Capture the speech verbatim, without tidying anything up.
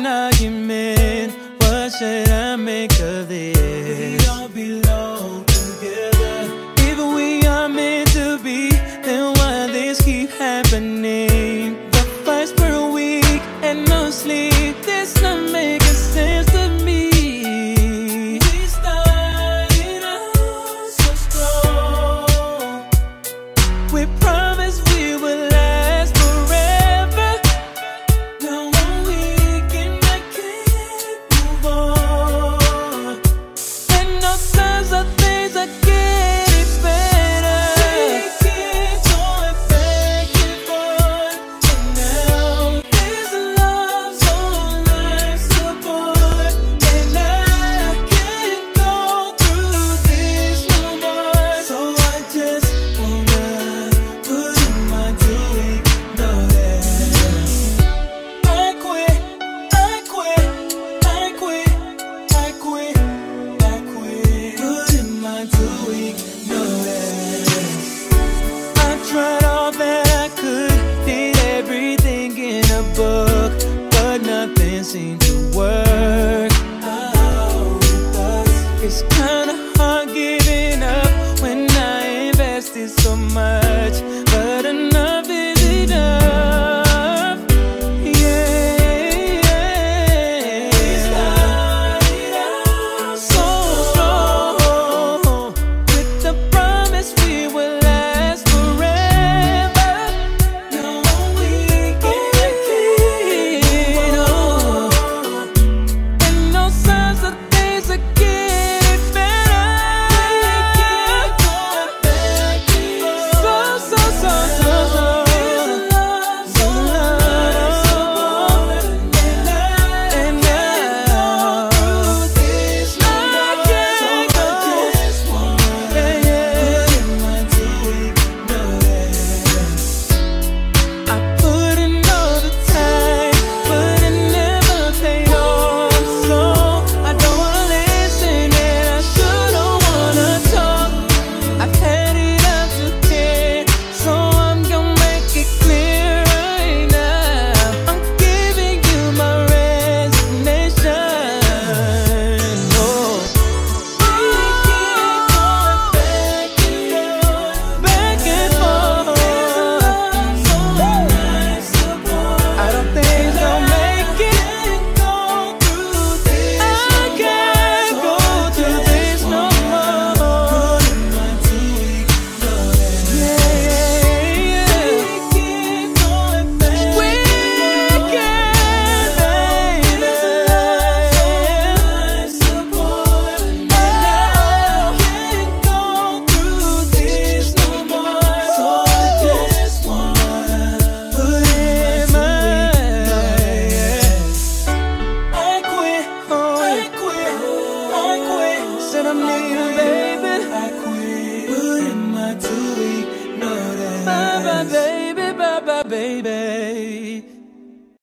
an argument. What should I make of this? We all belong together. If we are meant to be, then why this keep happening? The fights per week and no sleep, this not making sense to me. We started out so strong. We promised we would last forever. Now one week and I can't move on. And no signs of things are getting better. We keep going back and forth, and now this love's on life support. And I can't go through this no more. So I just wanna put in my two-week notice. I quit, I quit, I quit, I quit, I quit. Put in my two-week notice. I tried all that I could, did everything in a book, but nothing seemed to work. Oh, with us, it's kinda hard giving up when I invested so much, but enough is enough. Yeah, we started out so strong, with the promise we would last forever. Now one week and I can't, oh, and no signs of things are getting better. We keep going back and forth. So, so, so, so, so. So love, and now this I can't go. Yeah, yeah. Put in my two-week notice. I put in all the time, but it never paid off. So I don't wanna listen and I sure don't wanna talk. I've had it up to ten, so I'm gonna make it clear right now. I'm giving you my resignation. Oh, we keep going back and forth, back and forth. I don't think I'll make it. I can't go through this no more. Yeah, yeah, yeah. We keep going back. We can, baby. Support. I can't go through this no more. So I just wanna put in my I quit, oh, I quit, I quit. Said I'm leaving, baby. I quit. Put in my two-week notice. Bye bye, baby, bye bye, baby.